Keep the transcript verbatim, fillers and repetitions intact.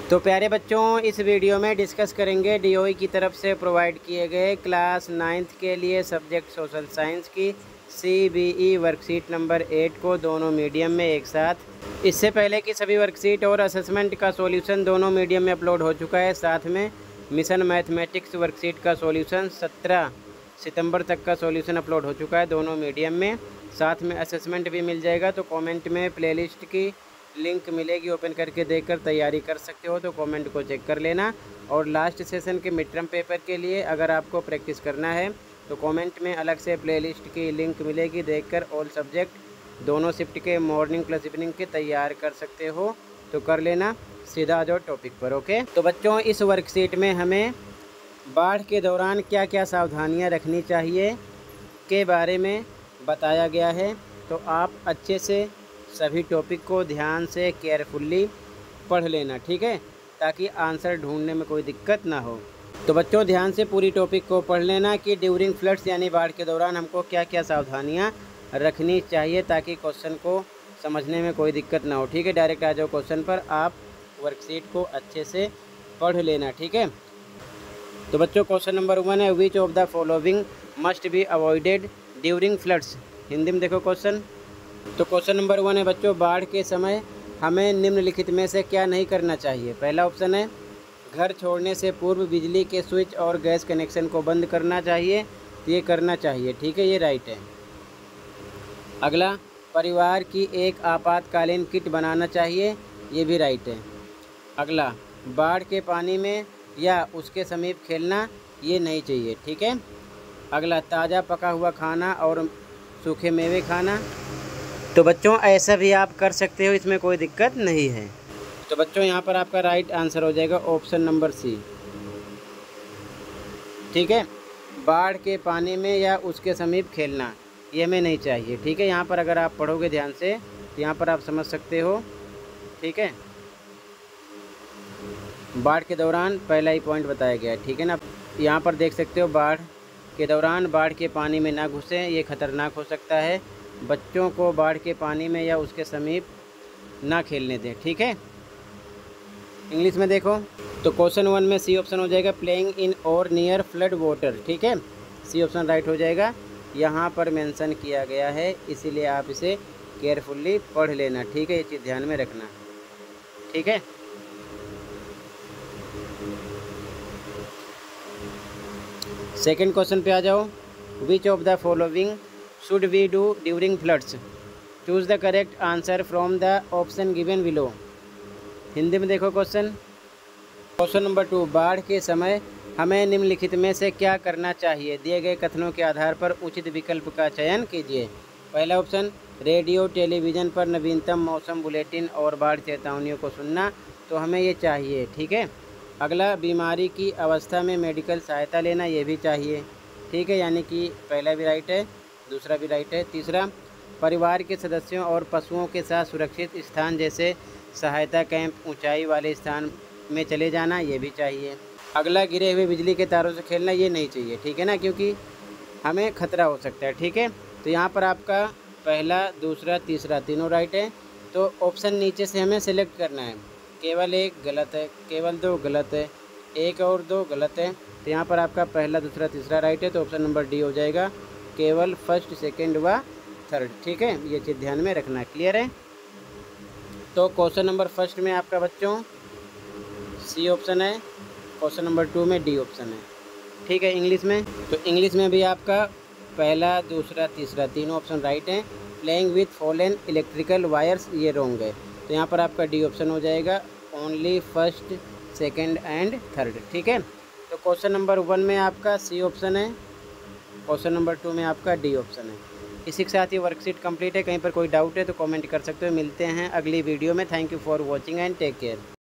तो प्यारे बच्चों, इस वीडियो में डिस्कस करेंगे डीओई की तरफ से प्रोवाइड किए गए क्लास नाइन्थ के लिए सब्जेक्ट सोशल साइंस की सीबीई वर्कशीट नंबर एट को दोनों मीडियम में एक साथ। इससे पहले कि सभी वर्कशीट और असेसमेंट का सॉल्यूशन दोनों मीडियम में अपलोड हो चुका है। साथ में मिशन मैथमेटिक्स वर्कशीट का सॉल्यूशन सत्रह सितंबर तक का सॉल्यूशन अपलोड हो चुका है दोनों मीडियम में। साथ में असेसमेंट भी मिल जाएगा। तो कमेंट में प्लेलिस्ट की लिंक मिलेगी, ओपन करके देखकर तैयारी कर सकते हो, तो कमेंट को चेक कर लेना। और लास्ट सेशन के मिड टर्म पेपर के लिए अगर आपको प्रैक्टिस करना है तो कमेंट में अलग से प्लेलिस्ट की लिंक मिलेगी, देखकर ऑल सब्जेक्ट दोनों शिफ्ट के मॉर्निंग प्लस इवनिंग के तैयार कर सकते हो। तो कर लेना, सीधा आ जाओ टॉपिक पर। ओके, तो बच्चों इस वर्कशीट में हमें बाढ़ के दौरान क्या क्या सावधानियां रखनी चाहिए के बारे में बताया गया है। तो आप अच्छे से सभी टॉपिक को ध्यान से केयरफुल्ली पढ़ लेना, ठीक है, ताकि आंसर ढूंढने में कोई दिक्कत ना हो। तो बच्चों ध्यान से पूरी टॉपिक को पढ़ लेना कि ड्यूरिंग फ्लड्स यानी बाढ़ के दौरान हमको क्या क्या सावधानियां रखनी चाहिए ताकि क्वेश्चन को समझने में कोई दिक्कत ना हो। ठीक है, डायरेक्ट आ जाओ क्वेश्चन पर। आप वर्कशीट को अच्छे से पढ़ लेना, ठीक है। तो बच्चों क्वेश्चन नंबर वन है, which of the following must be avoided during floods. Hindi में देखो क्वेश्चन। तो क्वेश्चन नंबर वन है बच्चों, बाढ़ के समय हमें निम्नलिखित में से क्या नहीं करना चाहिए। पहला ऑप्शन है घर छोड़ने से पूर्व बिजली के स्विच और गैस कनेक्शन को बंद करना चाहिए। तो ये करना चाहिए, ठीक है, ये राइट है। अगला, परिवार की एक आपातकालीन किट बनाना चाहिए, ये भी राइट है। अगला, बाढ़ के पानी में या उसके समीप खेलना, ये नहीं चाहिए, ठीक है। अगला, ताज़ा पका हुआ खाना और सूखे मेवे खाना। तो बच्चों ऐसा भी आप कर सकते हो, इसमें कोई दिक्कत नहीं है। तो बच्चों यहाँ पर आपका राइट आंसर हो जाएगा ऑप्शन नंबर सी, ठीक है। बाढ़ के पानी में या उसके समीप खेलना, ये हमें नहीं चाहिए, ठीक है। यहाँ पर अगर आप पढ़ोगे ध्यान से तो यहाँ पर आप समझ सकते हो, ठीक है। बाढ़ के दौरान पहला ही पॉइंट बताया गया है, ठीक है ना। यहाँ पर देख सकते हो, बाढ़ के दौरान बाढ़ के पानी में ना घुसें, ये खतरनाक हो सकता है। बच्चों को बाढ़ के पानी में या उसके समीप ना खेलने दें, ठीक है। इंग्लिश में देखो, तो क्वेश्चन वन में सी ऑप्शन हो जाएगा, प्लेइंग इन और नियर फ्लड वाटर, ठीक है, सी ऑप्शन राइट हो जाएगा। यहाँ पर मेंशन किया गया है, इसीलिए आप इसे केयरफुल्ली पढ़ लेना, ठीक है, ये चीज़ ध्यान में रखना, ठीक है। सेकंड क्वेश्चन पे आ जाओ, which of the following should we do during floods. Choose the correct answer from the option given below. Hindi में देखो क्वेश्चन। क्वेश्चन नंबर टू, बाढ़ के समय हमें निम्नलिखित में से क्या करना चाहिए। दिए गए कथनों के आधार पर उचित विकल्प का चयन कीजिए। पहला ऑप्शन, रेडियो टेलीविज़न पर नवीनतम मौसम बुलेटिन और बाढ़ चेतावनियों को सुनना, तो हमें ये चाहिए, ठीक है। अगला, बीमारी की अवस्था में मेडिकल सहायता लेना, ये भी चाहिए, ठीक है, यानी कि पहला भी राइट है, दूसरा भी राइट है। तीसरा, परिवार के सदस्यों और पशुओं के साथ सुरक्षित स्थान जैसे सहायता कैंप, ऊंचाई वाले स्थान में चले जाना, ये भी चाहिए। अगला, गिरे हुए बिजली के तारों से खेलना, ये नहीं चाहिए, ठीक है ना, क्योंकि हमें खतरा हो सकता है, ठीक है। तो यहाँ पर आपका पहला, दूसरा, तीसरा तीनों राइट है। तो ऑप्शन नीचे से हमें सेलेक्ट करना है। केवल एक गलत है, केवल दो गलत है, एक और दो गलत है। तो यहाँ पर आपका पहला, दूसरा, तीसरा राइट है। तो ऑप्शन नंबर डी हो जाएगा, केवल फर्स्ट, सेकंड व थर्ड, ठीक है, ये चीज़ ध्यान में रखना। क्लियर है। तो क्वेश्चन नंबर फर्स्ट में आपका बच्चों सी ऑप्शन है, क्वेश्चन नंबर टू में डी ऑप्शन है, ठीक है। इंग्लिश में, तो इंग्लिश में भी आपका पहला, दूसरा, तीसरा तीनों ऑप्शन राइट हैं। Playing with fallen electrical wires, ये रॉन्ग है। तो यहाँ पर आपका डी ऑप्शन हो जाएगा, only first, second and third, ठीक है। तो क्वेश्चन नंबर वन में आपका सी ऑप्शन है, क्वेश्चन नंबर टू में आपका डी ऑप्शन है। इसी के साथ ये वर्कशीट कंप्लीट है। कहीं पर कोई डाउट है तो कमेंट कर सकते हो। मिलते हैं अगली वीडियो में। Thank you for watching and take care.